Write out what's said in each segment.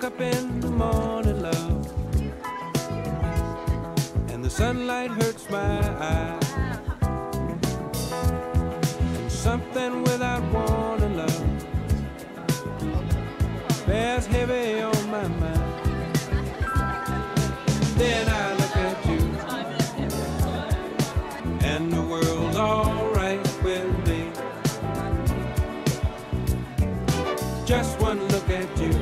woke up in the morning, love, and the sunlight hurts my eyes, and something without warning, love, bears heavy on my mind. Then I look at you, and the world's alright with me. Just one look at you,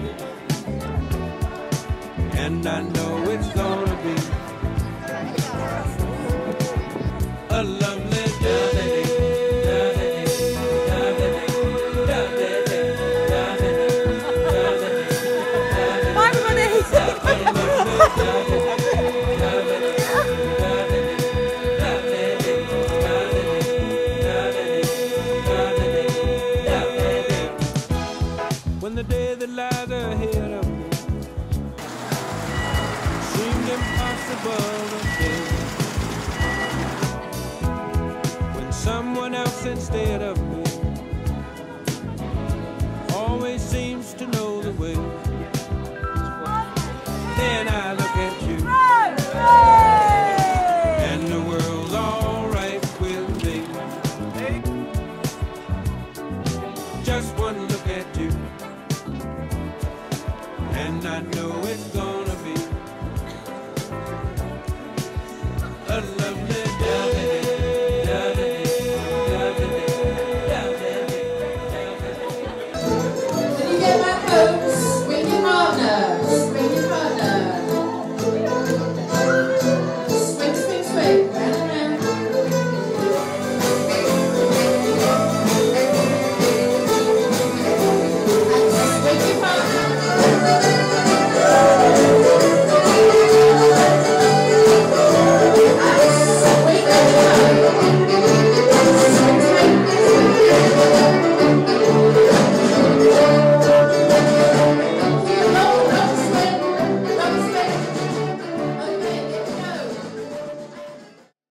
and I know it's gonna be a lovely day. When the day that lies ahead of me seemed impossible to face, when someone else instead of me always seems to know the way, then I look at you, and the world's alright with me. Just one look at you, and I know it's gonna be a love.